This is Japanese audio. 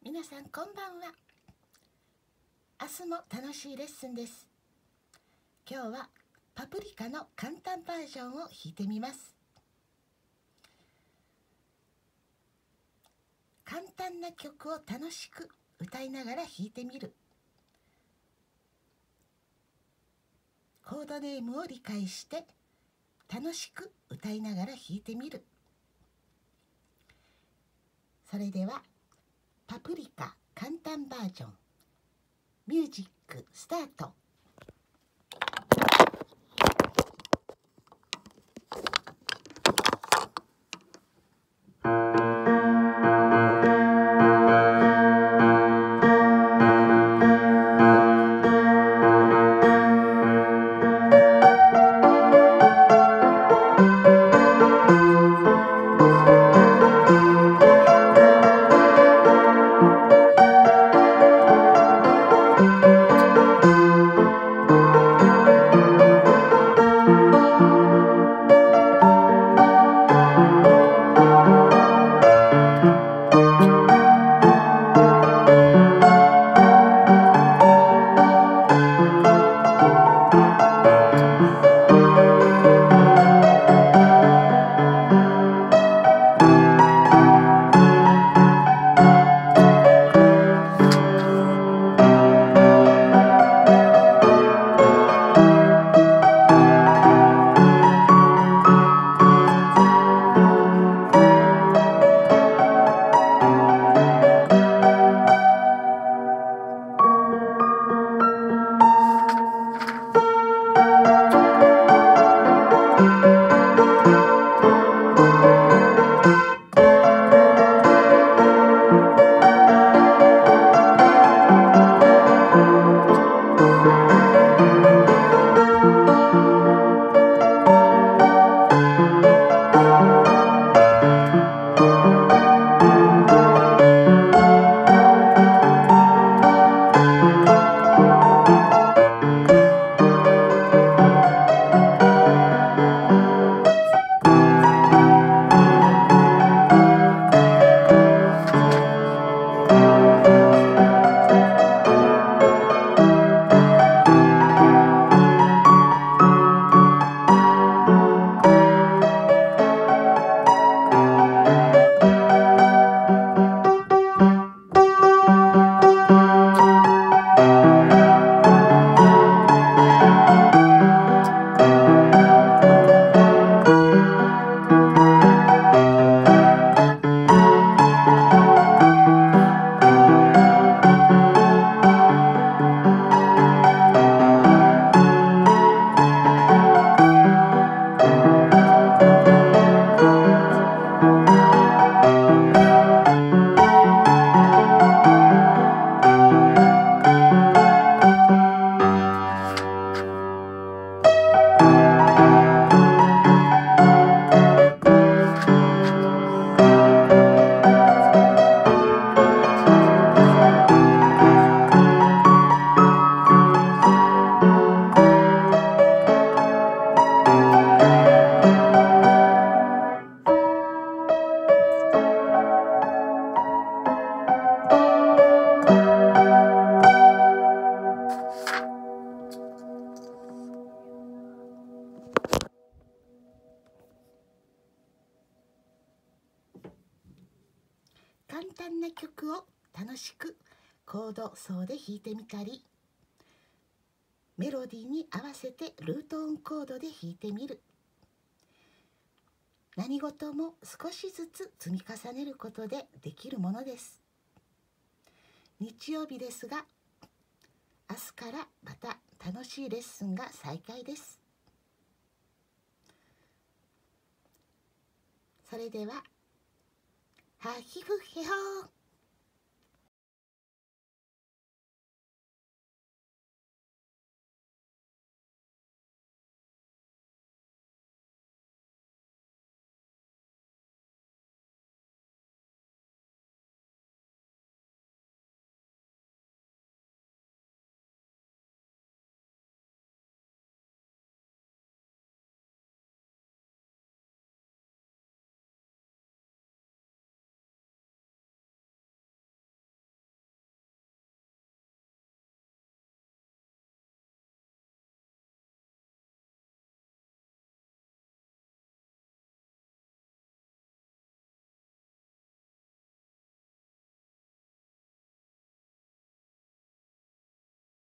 皆さんこんばんは。明日も楽しいレッスンです。今日はパプリカの簡単バージョンを弾いてみます。簡単な曲を楽しく歌いながら弾いてみる。コードネームを理解して楽しく歌いながら弾いてみる。それではパプリカ簡単バージョン、ミュージックスタート。簡単な曲を楽しくコード奏で弾いてみたり、メロディーに合わせてルート音コードで弾いてみる。何事も少しずつ積み重ねることでできるものです。日曜日ですが、明日からまた楽しいレッスンが再開です。それでは、はひふへほー。